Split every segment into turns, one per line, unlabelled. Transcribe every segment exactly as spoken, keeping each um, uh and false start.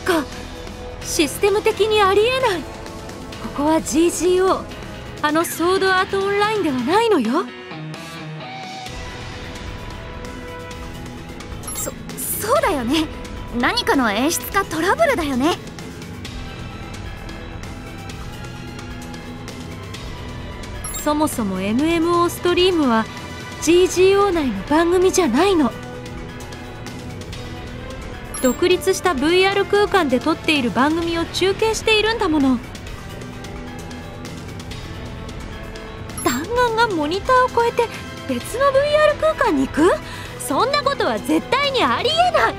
かシステム的にありえない。ここは ジージーオー、 あのソードアートオンラインではないのよ。
そそうだよね。何かの演出かトラブルだよね。
そもそも エムエムオー ストリームは ジージーオー 内の番組じゃないの。独立した ブイアール 空間で撮っている番組を中継しているんだもの。弾丸がモニターを越えて別の ブイアール 空間に行く？そんなことは絶対にありえない。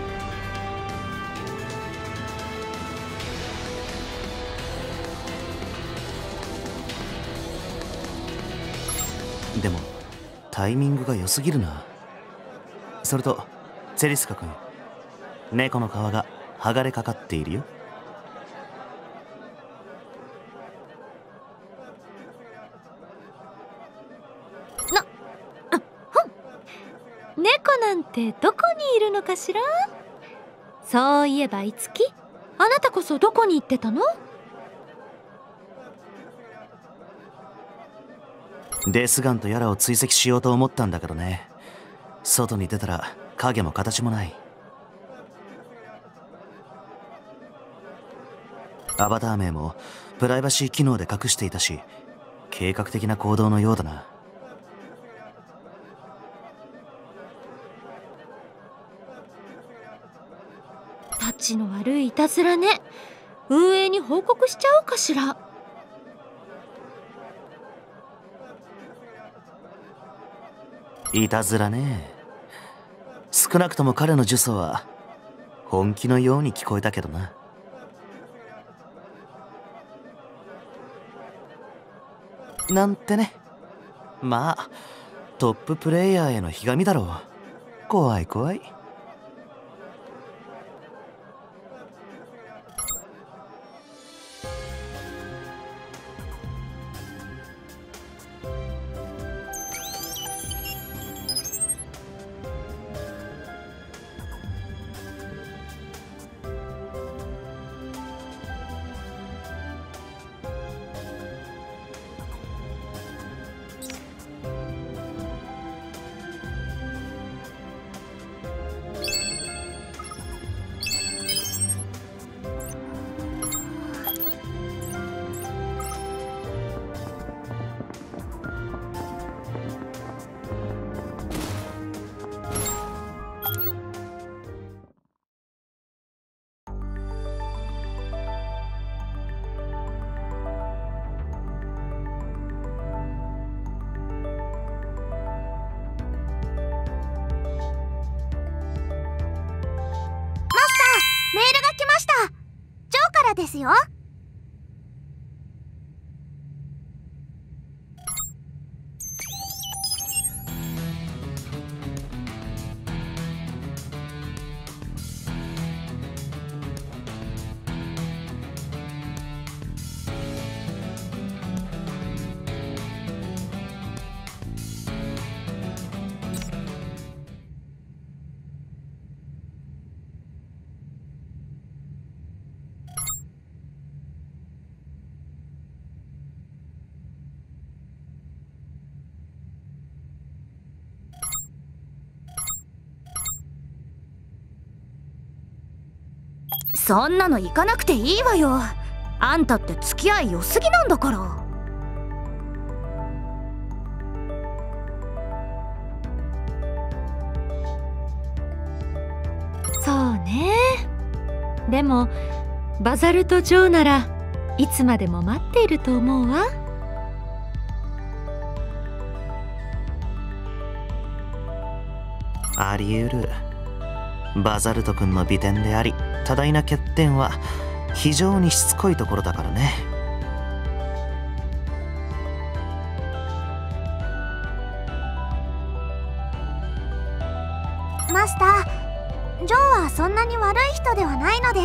でもタイミングが良すぎるな。それとチェリスカ君、猫の皮が剥がれかかっているよ。
な、あ、ほん。猫なんてどこにいるのかしら。そういえばいつき、あなたこそどこに行ってたの？
デスガンとやらを追跡しようと思ったんだけどね。外に出たら影も形もない。アバター名もプライバシー機能で隠していたし、計画的な行動のようだな。
タッチの悪いいたずらね。運営に報告しちゃおうかしら。
いたずらね。少なくとも彼の呪詛は本気のように聞こえたけどな。なんてね。まあトッププレイヤーへのひがみだろう。怖い怖い。
メールが来ました。ジョーからですよ。そんなの行かなくていいわよ。あんたって付き合い良すぎなんだから。
そうね。でもバザルとジョーならいつまでも待っていると思うわ。
あり得る。バザルト君の美点であり多大な欠点は非常にしつこいところだからね。
マスター、ジョーはそんなに悪い人ではないのです。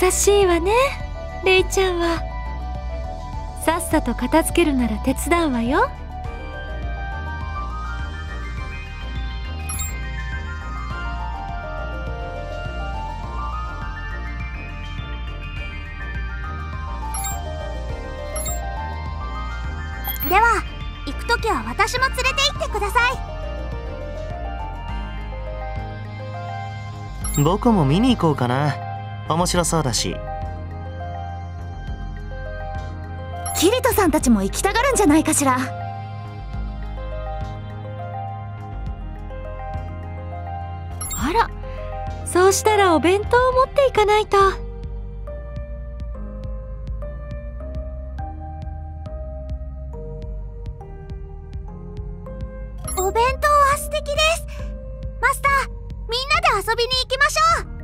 優しいわね、レイちゃんは。さっさと片付けるなら手伝うわよ。
行くときは私も連れて行ってください。
僕も見に行こうかな。面白そうだし。
キリトさんたちも行きたがるんじゃないかしら。
あら、そうしたらお弁当を持っていかないと。
お弁当は素敵です。マスター、みんなで遊びに行きましょう。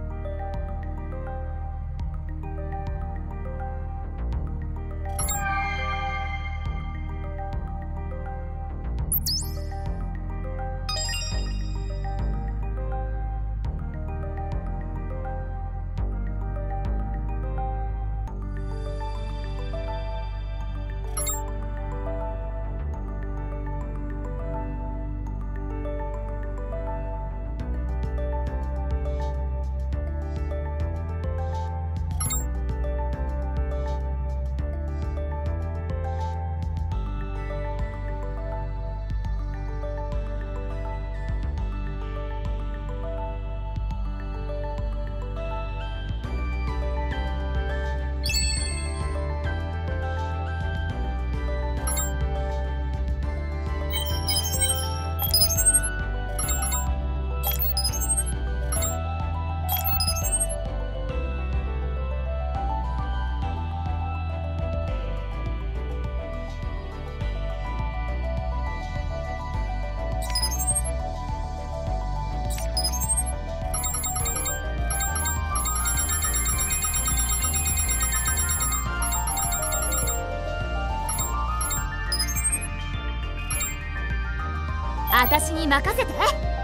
私に任せて。